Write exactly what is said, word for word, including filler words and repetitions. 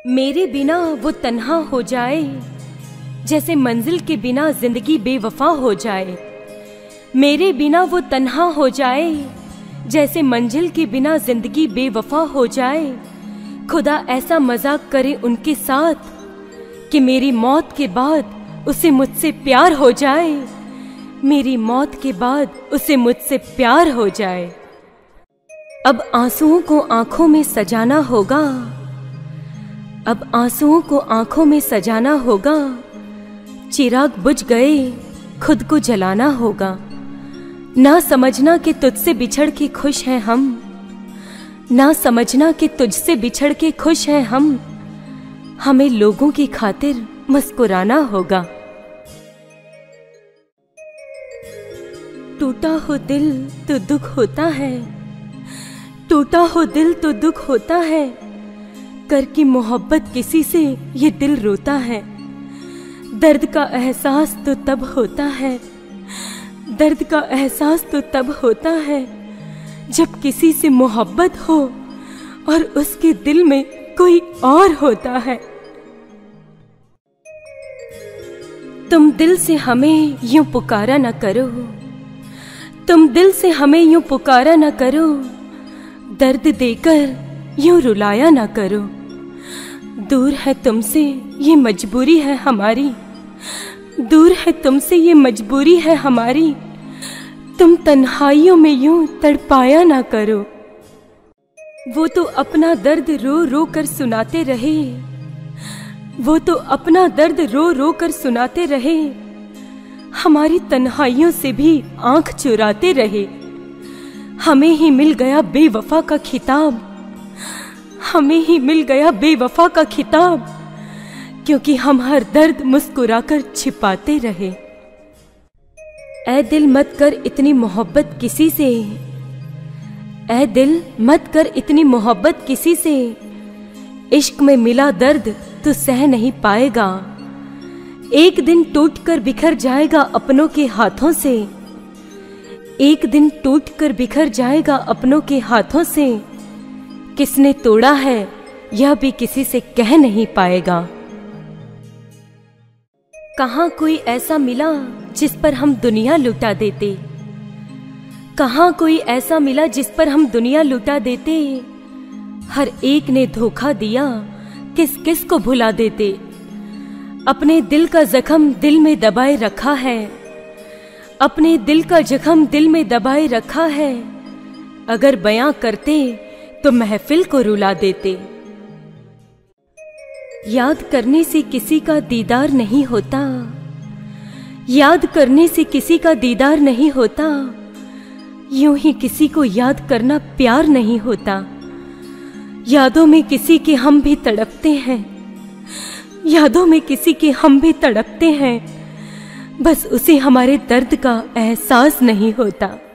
मेरे बिना वो तन्हा हो जाए, जैसे मंजिल के बिना जिंदगी बेवफा हो जाए। मेरे बिना वो तन्हा हो जाए, जैसे मंजिल के बिना जिंदगी बेवफा हो जाए। खुदा ऐसा मजाक करे उनके साथ कि मेरी मौत के बाद उसे मुझसे प्यार हो जाए। मेरी मौत के बाद उसे मुझसे प्यार हो जाए। अब आंसुओं को आंखों में सजाना होगा, अब आंसुओं को आंखों में सजाना होगा। चिराग बुझ गए, खुद को जलाना होगा। ना समझना कि तुझसे बिछड़ के खुश हैं हम, ना समझना कि तुझसे बिछड़ के खुश हैं हम। हमें लोगों की खातिर मुस्कुराना होगा। टूटा हो दिल तो दुख होता है, टूटा हो दिल तो दुख होता है। कर की मोहब्बत किसी से ये दिल रोता है। दर्द का एहसास तो तब होता है, दर्द का एहसास तो तब होता है जब किसी से मोहब्बत हो और उसके दिल में कोई और होता है। तुम दिल से हमें यूं पुकारा न करो, तुम दिल से हमें यूं पुकारा न करो। दर्द देकर यूं रुलाया न करो। दूर है तुमसे ये मजबूरी है हमारी, दूर है तुमसे ये मजबूरी है हमारी। तुम तन्हाइयों में यूं तड़पाया ना करो। वो तो अपना दर्द रो रो कर सुनाते रहे, वो तो अपना दर्द रो रो कर सुनाते रहे। हमारी तन्हाइयों से भी आंख चुराते रहे। हमें ही मिल गया बेवफा का खिताब, हमें ही मिल गया बेवफा का खिताब, क्योंकि हम हर दर्द मुस्कुराकर छिपाते रहे। ऐ दिल मत कर इतनी मोहब्बत किसी से, ऐ दिल मत कर इतनी मोहब्बत किसी से। इश्क में मिला दर्द तो सह नहीं पाएगा, एक दिन टूटकर बिखर जाएगा अपनों के हाथों से। एक दिन टूटकर बिखर जाएगा अपनों के हाथों से। किसने तोड़ा है यह भी किसी से कह नहीं पाएगा। कहाँ कोई ऐसा मिला जिस पर हम दुनिया लुटा देते, कहाँ कोई ऐसा मिला जिस पर हम दुनिया लुटा देते। हर एक ने धोखा दिया, किस किस को भुला देते। अपने दिल का जख्म दिल में दबाए रखा है, अपने दिल का जख्म दिल में दबाए रखा है। अगर बयां करते तो महफिल को रुला देते। याद करने से किसी का दीदार नहीं होता, याद करने से किसी का दीदार नहीं होता। यूं ही किसी को याद करना प्यार नहीं होता। यादों में किसी के हम भी तड़पते हैं, यादों में किसी के हम भी तड़पते हैं। बस उसे हमारे दर्द का एहसास नहीं होता।